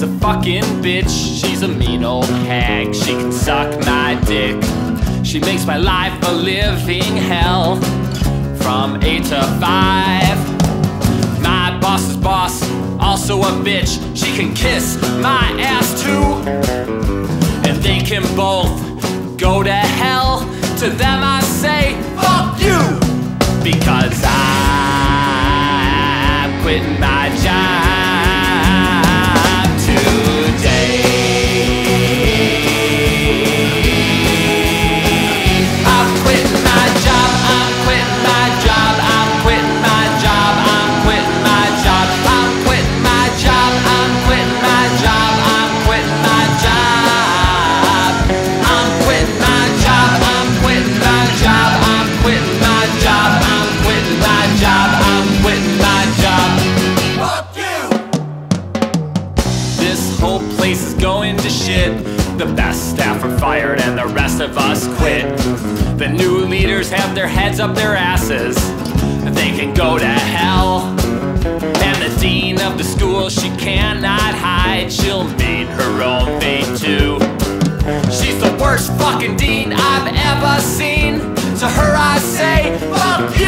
a fucking bitch, she's a mean old hag. She can suck my dick. She makes my life a living hell. From 8 to 5. My boss's boss, also a bitch. She can kiss my ass too. And they can both go to hell. To them I say, fuck you! Because I'm quitting my job today. I'm quitting my job, I'm quitting my job, I'm quitting my job, I'm quitting my job, I'm quitting my job, I'm quitting my job, I'm quitting my job, I'm quitting my job, I'm quitting my job, I'm quitting my job, I'm quitting my job, I'm quitting my job. Fuck you! This whole place is going to shit. The best staff are fired and the rest of us quit. The new leaders have their heads up their asses. They can go to hell. And the dean of the school, she cannot hide. She'll meet her own fate too. She's the worst fucking dean I've ever seen. To her I say, fuck you!